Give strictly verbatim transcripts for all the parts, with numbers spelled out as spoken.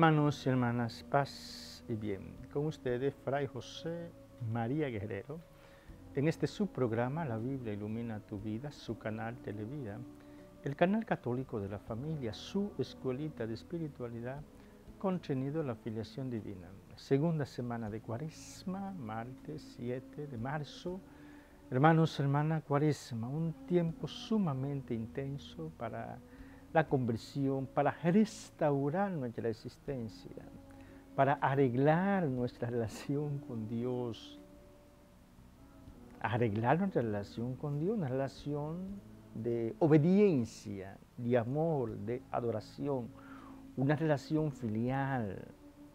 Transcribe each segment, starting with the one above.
Hermanos y hermanas, paz y bien. Con ustedes, Fray José María Guerrero, en este subprograma La Biblia Ilumina Tu Vida, su canal Televida, el canal católico de la familia, su escuelita de espiritualidad, contenido la filiación divina. Segunda semana de Cuaresma, martes siete de marzo. Hermanos, hermanas, Cuaresma, un tiempo sumamente intenso para la conversión, para restaurar nuestra existencia, para arreglar nuestra relación con Dios, arreglar nuestra relación con Dios, una relación de obediencia, de amor, de adoración, una relación filial,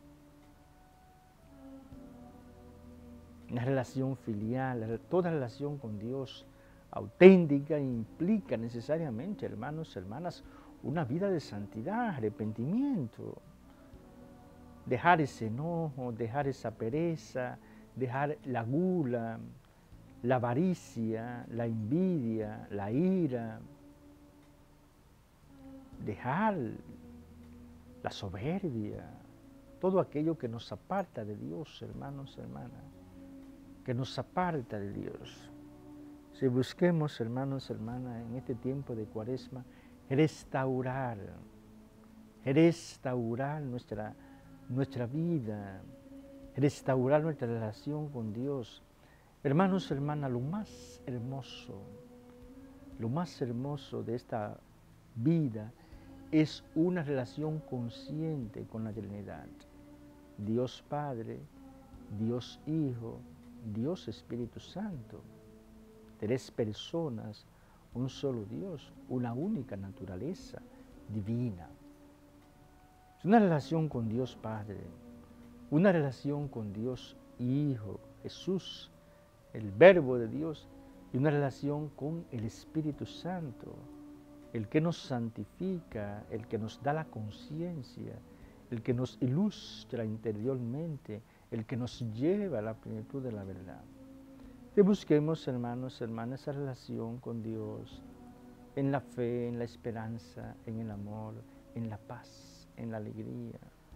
una relación filial, toda relación con Dios auténtica implica necesariamente, hermanos y hermanas, una vida de santidad, arrepentimiento, dejar ese enojo, dejar esa pereza, dejar la gula, la avaricia, la envidia, la ira, dejar la soberbia, todo aquello que nos aparta de Dios, hermanos y hermanas, que nos aparta de Dios. Si busquemos, hermanos y hermanas, en este tiempo de Cuaresma, restaurar, restaurar nuestra, nuestra vida, restaurar nuestra relación con Dios. Hermanos y hermanas, lo más hermoso, lo más hermoso de esta vida es una relación consciente con la Trinidad. Dios Padre, Dios Hijo, Dios Espíritu Santo. Tres personas, un solo Dios, una única naturaleza divina. Es una relación con Dios Padre, una relación con Dios Hijo, Jesús, el Verbo de Dios, y una relación con el Espíritu Santo, el que nos santifica, el que nos da la conciencia, el que nos ilustra interiormente, el que nos lleva a la plenitud de la verdad. Que busquemos, hermanos y hermanas, esa relación con Dios en la fe, en la esperanza, en el amor, en la paz, en la alegría.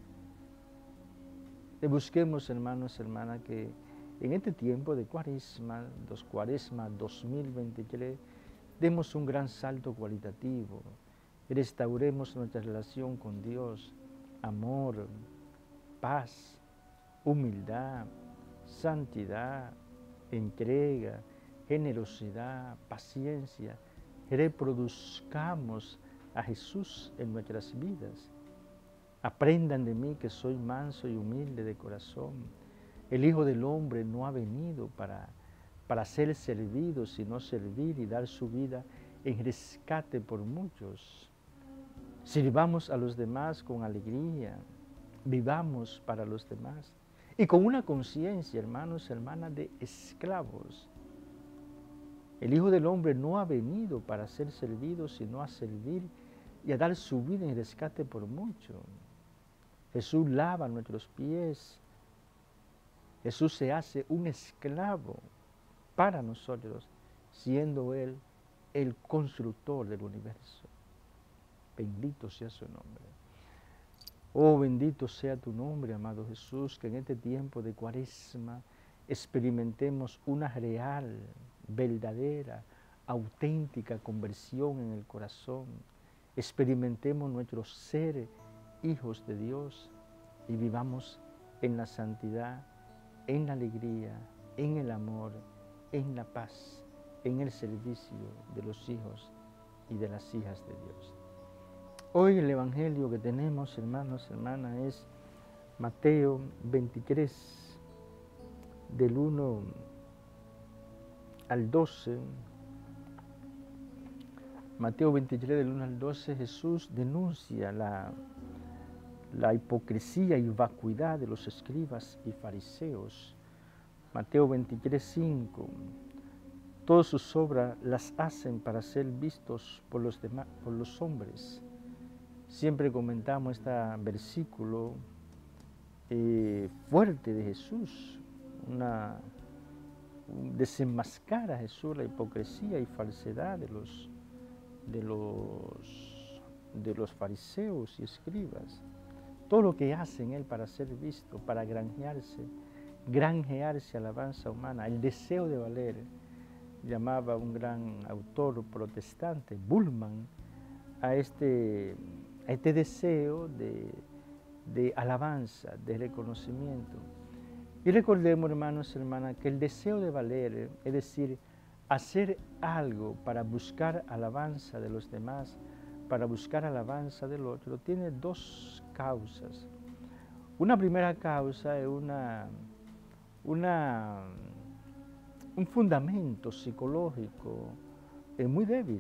Que busquemos, hermanos y hermanas, que en este tiempo de Cuaresma, dos Cuaresma dos mil veintitrés, demos un gran salto cualitativo, restauremos nuestra relación con Dios, amor, paz, humildad, santidad, entrega, generosidad, paciencia, reproduzcamos a Jesús en nuestras vidas. Aprendan de mí que soy manso y humilde de corazón. El Hijo del Hombre no ha venido para, para ser servido, sino servir y dar su vida en rescate por muchos. Sirvamos a los demás con alegría, vivamos para los demás. Y con una conciencia, hermanos y hermanas, de esclavos. El Hijo del Hombre no ha venido para ser servido, sino a servir y a dar su vida en rescate por mucho. Jesús lava nuestros pies. Jesús se hace un esclavo para nosotros, siendo Él el constructor del universo. Bendito sea su nombre. Oh, bendito sea tu nombre, amado Jesús, que en este tiempo de Cuaresma experimentemos una real, verdadera, auténtica conversión en el corazón. Experimentemos nuestro ser hijos de Dios y vivamos en la santidad, en la alegría, en el amor, en la paz, en el servicio de los hijos y de las hijas de Dios. Hoy el Evangelio que tenemos, hermanos y hermanas, es Mateo veintitrés, del uno al doce. Mateo veintitrés, del uno al doce, Jesús denuncia la, la hipocresía y vacuidad de los escribas y fariseos. Mateo veintitrés, cinco. Todas sus obras las hacen para ser vistos por los, demás, por los hombres. Siempre comentamos este versículo eh, fuerte de Jesús, una, desenmascara a Jesús la hipocresía y falsedad de los, de, los, de los fariseos y escribas. todo lo que hace en él para ser visto, para granjearse, granjearse alabanza humana, el deseo de valer, llamaba un gran autor protestante, Bullman, a este, a este deseo de, de alabanza, de reconocimiento. Y recordemos, hermanos y hermanas, que el deseo de valer, es decir, hacer algo para buscar alabanza de los demás, para buscar alabanza del otro, tiene dos causas. Una primera causa es una, una, un fundamento psicológico es muy débil,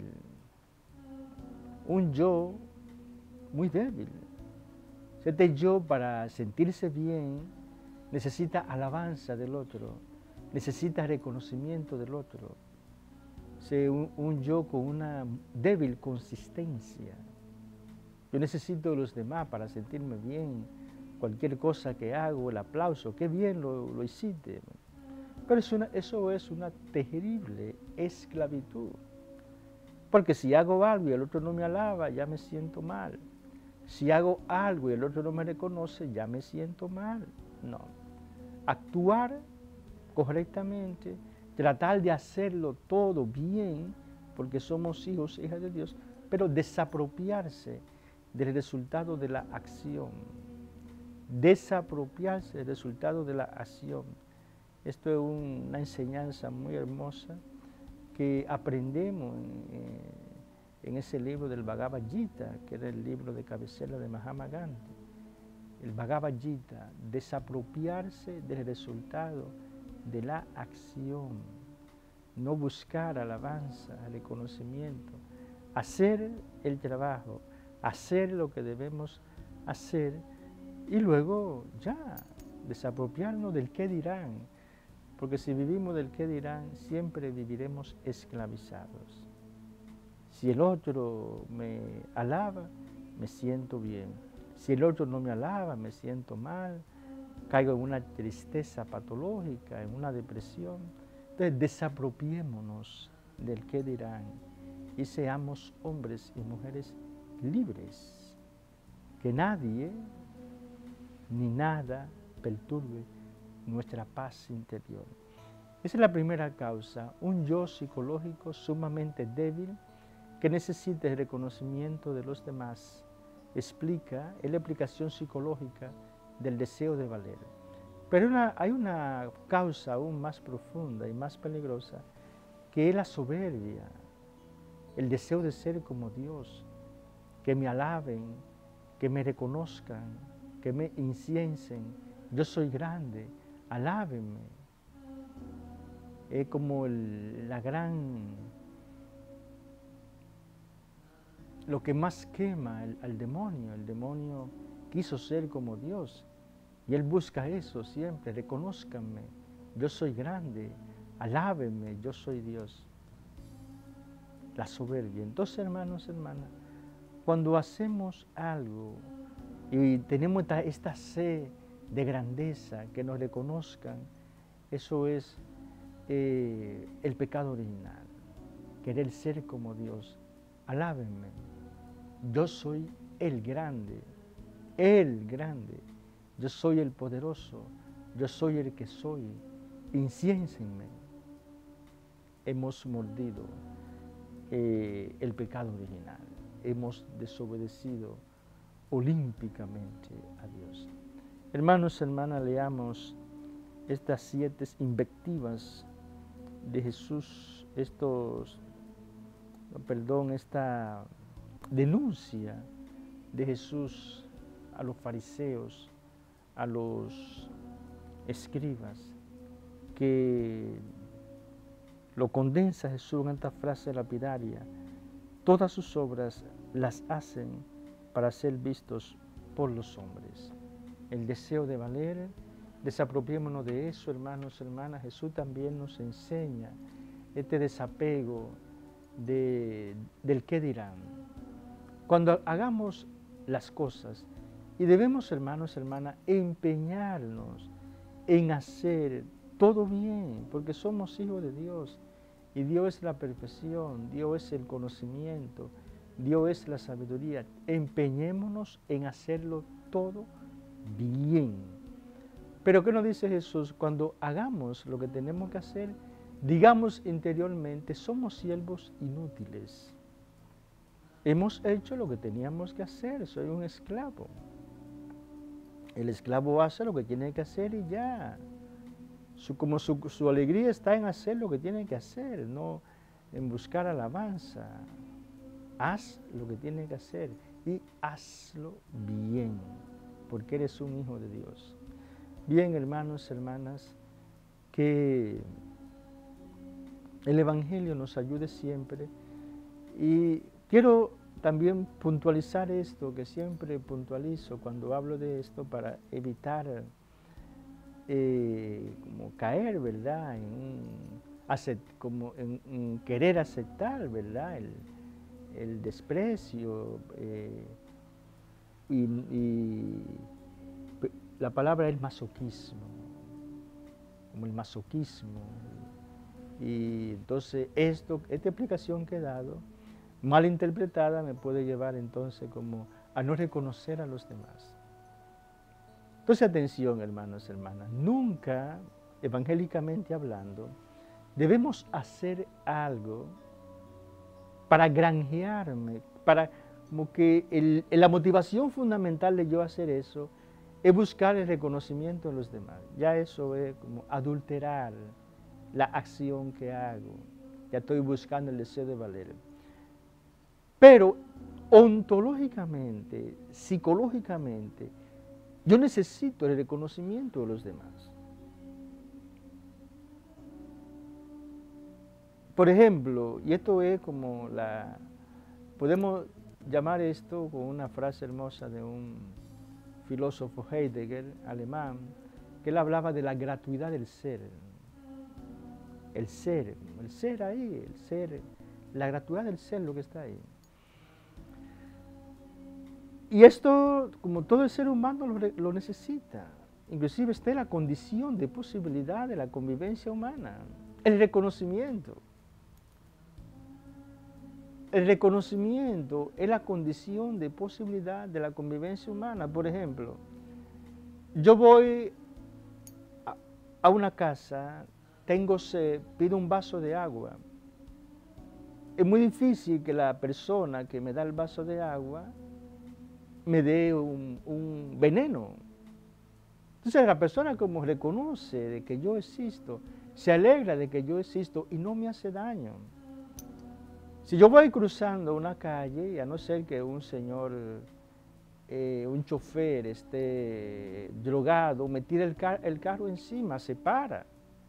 un yo muy débil. Este yo, para sentirse bien, necesita alabanza del otro, necesita reconocimiento del otro. Es un, un yo con una débil consistencia. Yo necesito de los demás para sentirme bien. Cualquier cosa que hago, el aplauso, qué bien lo, lo hiciste. Pero es una, eso es una terrible esclavitud. Porque si hago algo y el otro no me alaba, ya me siento mal. Si hago algo y el otro no me reconoce, ya me siento mal. No. Actuar correctamente, tratar de hacerlo todo bien, porque somos hijos, hijas de Dios, pero desapropiarse del resultado de la acción. Desapropiarse del resultado de la acción. Esto es una enseñanza muy hermosa que aprendemos en, en ese libro del Bhagavad Gita, que era el libro de cabecera de Mahatma Gandhi. El Bhagavad Gita, desapropiarse del resultado de la acción, no buscar alabanza, reconocimiento, hacer el trabajo, hacer lo que debemos hacer y luego ya desapropiarnos del qué dirán, porque si vivimos del qué dirán, siempre viviremos esclavizados. Si el otro me alaba, me siento bien. Si el otro no me alaba, me siento mal, caigo en una tristeza patológica, en una depresión. Entonces desapropiémonos del qué dirán y seamos hombres y mujeres libres. Que nadie ni nada perturbe nuestra paz interior. Esa es la primera causa, un yo psicológico sumamente débil que necesita el reconocimiento de los demás. Explica, es la explicación psicológica del deseo de valer. Pero una, hay una causa aún más profunda y más peligrosa, que es la soberbia, el deseo de ser como Dios, que me alaben, que me reconozcan, que me inciensen. Yo soy grande, alábenme. Es como el, la gran, lo que más quema el, al demonio. El demonio quiso ser como Dios y él busca eso siempre. Reconózcanme, yo soy grande, alábenme, yo soy Dios. La soberbia. Entonces, hermanos, hermanas, cuando hacemos algo y tenemos esta, esta sed de grandeza, que nos reconozcan, eso es eh, el pecado original, querer ser como Dios. Alábenme, yo soy el grande, el grande, yo soy el poderoso, yo soy el que soy, inciénsenme. Hemos mordido eh, el pecado original, hemos desobedecido olímpicamente a Dios. Hermanos, hermanas, leamos estas siete invectivas de Jesús, estos, perdón, esta denuncia de Jesús a los fariseos, a los escribas, que lo condensa Jesús en esta frase lapidaria: todas sus obras las hacen para ser vistos por los hombres. El deseo de valer, desapropiémonos de eso, hermanos, hermanas. Jesús también nos enseña este desapego de, del qué dirán. Cuando hagamos las cosas, y debemos, hermanos, hermanas, empeñarnos en hacer todo bien, porque somos hijos de Dios, y Dios es la perfección, Dios es el conocimiento, Dios es la sabiduría. Empeñémonos en hacerlo todo bien. Pero ¿qué nos dice Jesús? Cuando hagamos lo que tenemos que hacer, digamos interiormente, somos siervos inútiles. Hemos hecho lo que teníamos que hacer, soy un esclavo. El esclavo hace lo que tiene que hacer y ya. Su, como su, su alegría está en hacer lo que tiene que hacer, no en buscar alabanza. Haz lo que tiene que hacer y hazlo bien, porque eres un hijo de Dios. Bien, hermanos, hermanas, que el Evangelio nos ayude siempre. Y quiero también puntualizar esto, que siempre puntualizo cuando hablo de esto, para evitar eh, como caer, ¿verdad?, en, un, acept, como en, en querer aceptar, ¿verdad?, el, el desprecio. Eh, y, y la palabra es masoquismo, como el masoquismo. Y entonces esto, esta explicación que he dado, mal interpretada, me puede llevar entonces como a no reconocer a los demás. Entonces atención, hermanos, hermanas, nunca, evangélicamente hablando, debemos hacer algo para granjearme, para como que el, la motivación fundamental de yo hacer eso es buscar el reconocimiento de los demás. Ya eso es como adulterar la acción que hago. Ya estoy buscando el deseo de valer. Pero ontológicamente, psicológicamente, yo necesito el reconocimiento de los demás. Por ejemplo, y esto es como la, podemos llamar esto con una frase hermosa de un filósofo Heidegger, alemán, que él hablaba de la gratuidad del ser. El ser, el ser ahí, el ser, la gratuidad del ser, lo que está ahí. Y esto, como todo el ser humano lo, lo necesita, inclusive está en la condición de posibilidad de la convivencia humana, el reconocimiento. El reconocimiento es la condición de posibilidad de la convivencia humana. Por ejemplo, yo voy a, a una casa, tengo sed, pido un vaso de agua. Es muy difícil que la persona que me da el vaso de agua me dé un, un veneno. Entonces la persona como reconoce de que yo existo, se alegra de que yo existo y no me hace daño. Si yo voy cruzando una calle, y a no ser que un señor, eh, un chofer esté drogado, me tira el, car el carro encima, se para,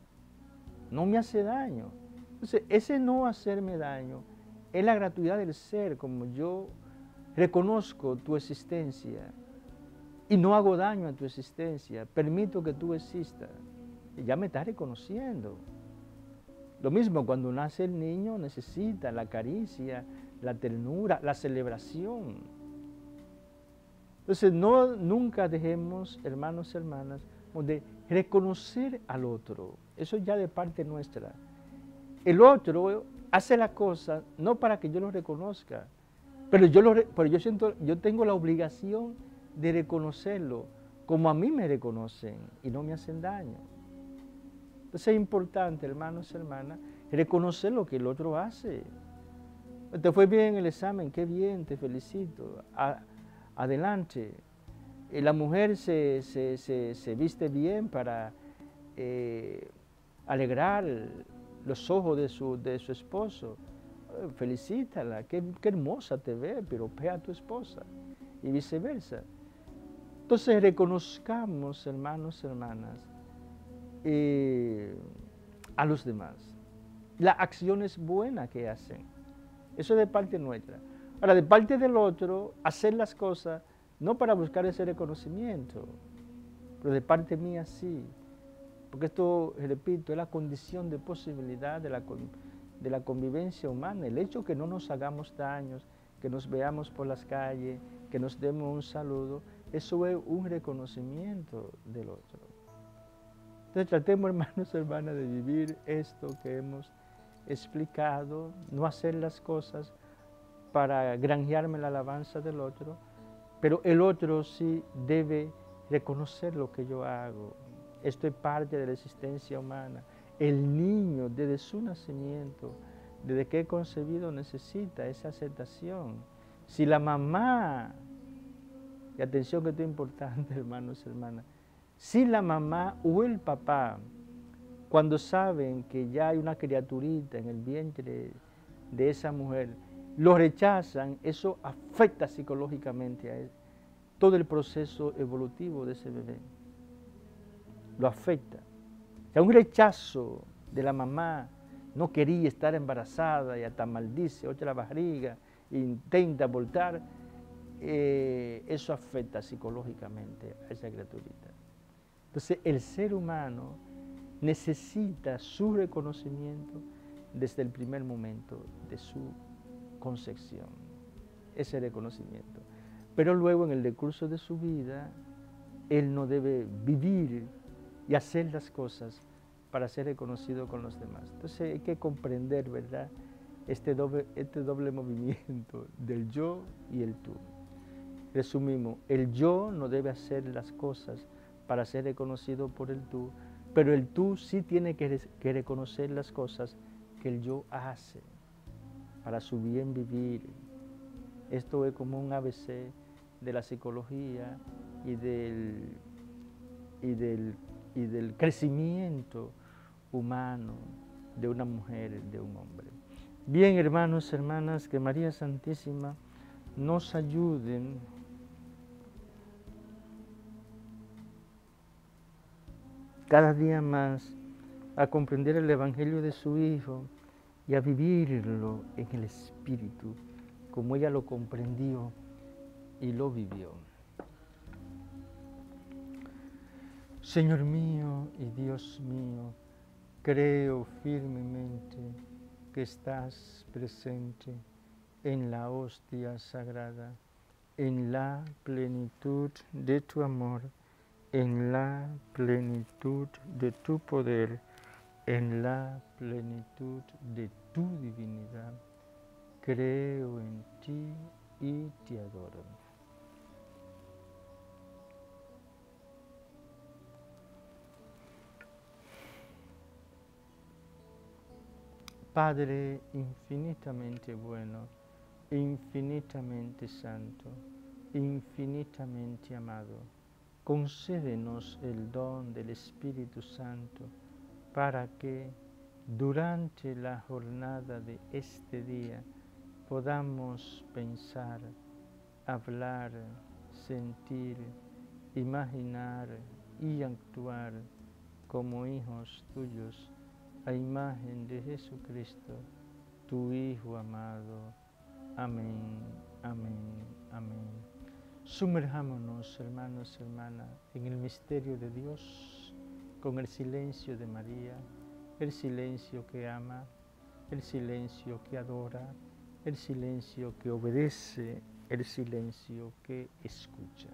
no me hace daño. Entonces, ese no hacerme daño es la gratuidad del ser, como yo reconozco tu existencia y no hago daño a tu existencia, permito que tú existas, y ya me estás reconociendo. Lo mismo cuando nace el niño, necesita la caricia, la ternura, la celebración. Entonces, no, nunca dejemos, hermanos y hermanas, de reconocer al otro. Eso ya de parte nuestra. El otro hace la cosa no para que yo lo reconozca, pero yo, lo, pero yo, siento, yo tengo la obligación de reconocerlo como a mí me reconocen y no me hacen daño. Entonces es importante, hermanos y hermanas, reconocer lo que el otro hace. Te fue bien el examen, qué bien, te felicito. A, adelante. Y la mujer se, se, se, se viste bien para eh, alegrar los ojos de su, de su esposo. Felicítala, qué, qué hermosa te ve, piropea a tu esposa. Y viceversa. Entonces reconozcamos, hermanos y hermanas, Eh, a los demás, las acciones buenas que hacen. Eso es de parte nuestra. Ahora, de parte del otro, hacer las cosas no para buscar ese reconocimiento, pero de parte mía sí. Porque esto, repito, es la condición de posibilidad de la, de la convivencia humana. El hecho que no nos hagamos daños, que nos veamos por las calles, que nos demos un saludo, eso es un reconocimiento del otro. Entonces tratemos, hermanos y hermanas, de vivir esto que hemos explicado, no hacer las cosas para granjearme la alabanza del otro, pero el otro sí debe reconocer lo que yo hago. Esto es parte de la existencia humana. El niño desde su nacimiento, desde que es concebido, necesita esa aceptación. Si la mamá, y atención que esto es importante, hermanos y hermanas, si la mamá o el papá, cuando saben que ya hay una criaturita en el vientre de esa mujer, lo rechazan, eso afecta psicológicamente a él, todo el proceso evolutivo de ese bebé. Lo afecta. O sea, un rechazo de la mamá, no quería estar embarazada y hasta maldice, ocha la barriga, intenta abortar, eh, eso afecta psicológicamente a esa criaturita. Entonces, el ser humano necesita su reconocimiento desde el primer momento de su concepción, ese reconocimiento. Pero luego, en el decurso de su vida, él no debe vivir y hacer las cosas para ser reconocido con los demás. Entonces hay que comprender, ¿verdad?, este doble, este doble movimiento del yo y el tú. Resumimos, el yo no debe hacer las cosas para ser reconocido por el tú, pero el tú sí tiene que, que reconocer las cosas que el yo hace para su bien vivir. Esto es como un A B C de la psicología y del, y del, y del crecimiento humano de una mujer, de un hombre. Bien, hermanos, hermanas, que María Santísima nos ayuden cada día más a comprender el Evangelio de su Hijo y a vivirlo en el Espíritu, como ella lo comprendió y lo vivió. Señor mío y Dios mío, creo firmemente que estás presente en la hostia sagrada, en la plenitud de tu amor, en la plenitud de tu poder, en la plenitud de tu divinidad. Creo en ti y te adoro. Padre infinitamente bueno, infinitamente santo, infinitamente amado, concédenos el don del Espíritu Santo para que durante la jornada de este día podamos pensar, hablar, sentir, imaginar y actuar como hijos tuyos, a imagen de Jesucristo, tu Hijo amado. Amén, amén, amén. Sumerjámonos, hermanos y hermanas, en el misterio de Dios, con el silencio de María, el silencio que ama, el silencio que adora, el silencio que obedece, el silencio que escucha.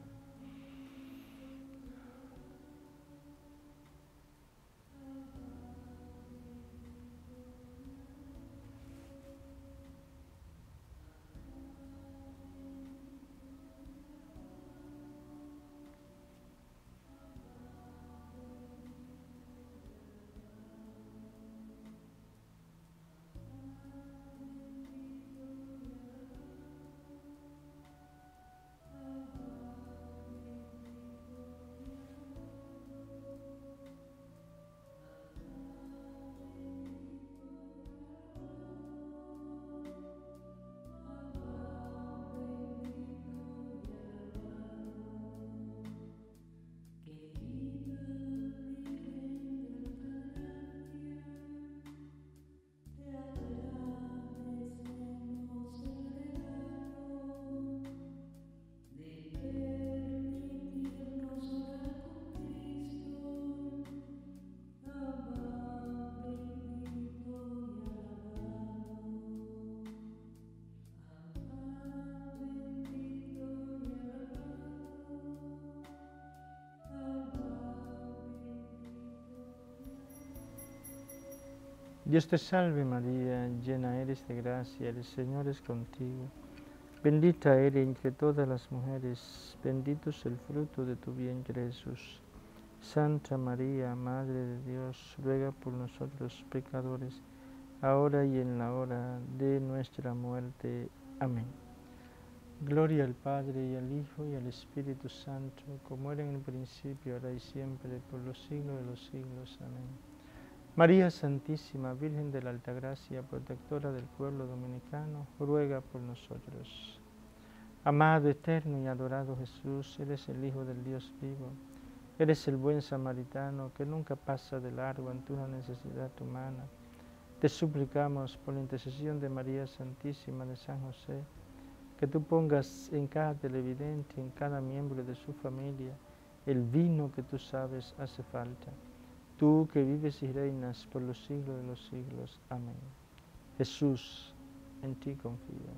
Dios te salve María, llena eres de gracia, el Señor es contigo. Bendita eres entre todas las mujeres, bendito es el fruto de tu vientre Jesús. Santa María, Madre de Dios, ruega por nosotros pecadores, ahora y en la hora de nuestra muerte. Amén. Gloria al Padre, y al Hijo, y al Espíritu Santo, como era en el principio, ahora y siempre, por los siglos de los siglos. Amén. María Santísima, Virgen de la Altagracia, protectora del pueblo dominicano, ruega por nosotros. Amado, eterno y adorado Jesús, eres el Hijo del Dios vivo. Eres el buen samaritano que nunca pasa de largo ante una necesidad humana. Te suplicamos por la intercesión de María Santísima, de San José, que tú pongas en cada televidente, en cada miembro de su familia, el vino que tú sabes hace falta. Tú que vives y reinas por los siglos de los siglos. Amén. Jesús, en ti confío.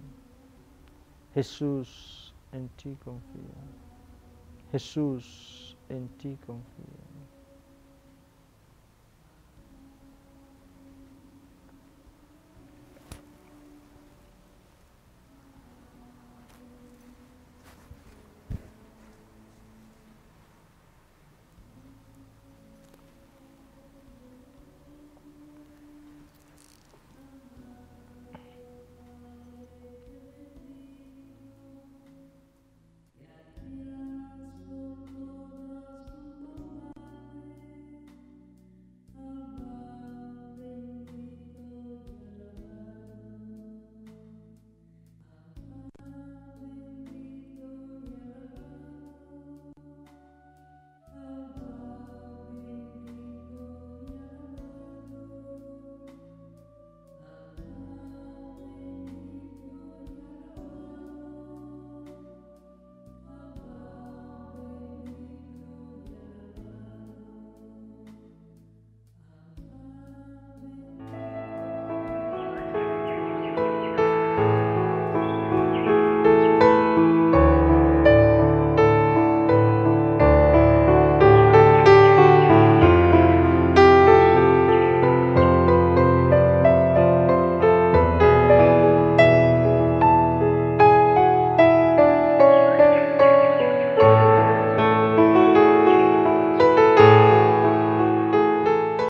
Jesús, en ti confío. Jesús, en ti confío.